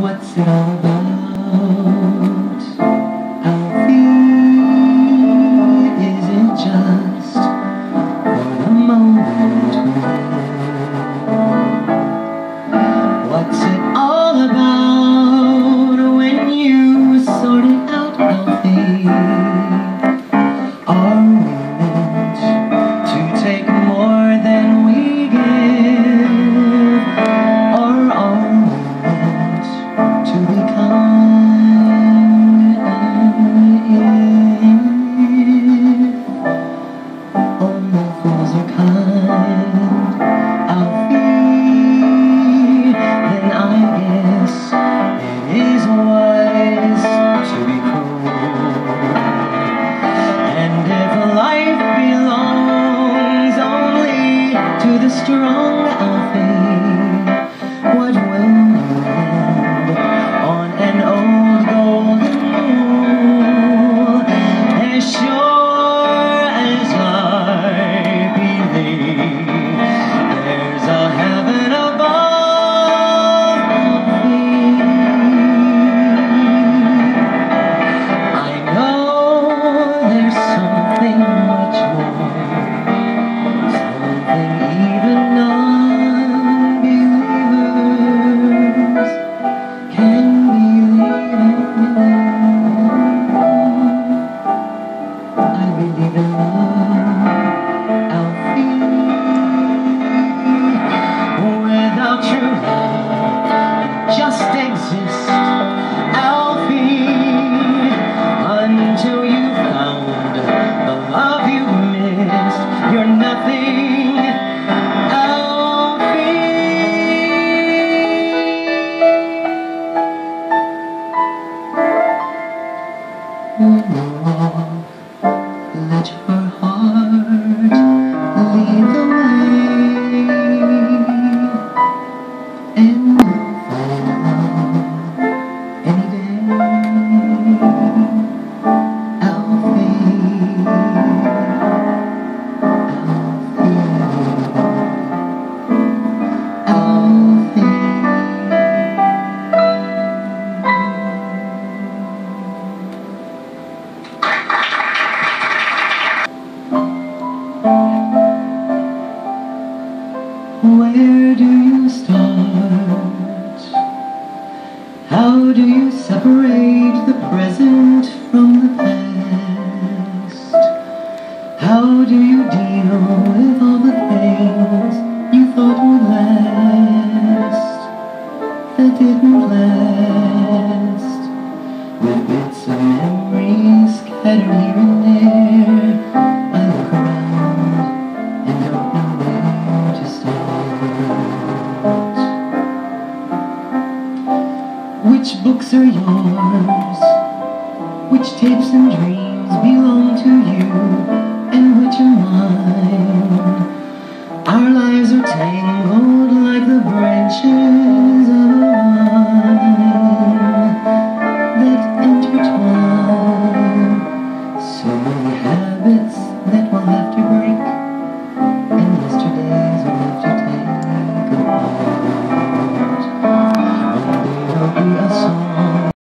What's it all about? Alfie, is it just for the moment? What's it all about when you sort it out, Alfie? Are we meant to take more than we give? Or are we meant to become if only fools are kind, Alfie? Then I guess it is wise to be cruel. And if life belongs only to the strong, Alfie, what will you land on an old golden rule? As sure as I believe there's a heaven above, Alfie, I know there's something much more, something even unbelievers can believe in. I believe in love, Alfie. Without true love, just exist, Alfie, until you found the love you missed. You're nothing, Alfie. Let your heart lead the way, and you'll find love any day, Alfie, Alfie, Where do you start? How do you separate the present from the past? How do you deal with all the things you thought would last that didn't last? With bits of memories scattered here and there, I look around and don't know where to start. Which books are yours? Which tapes and dreams belong to you?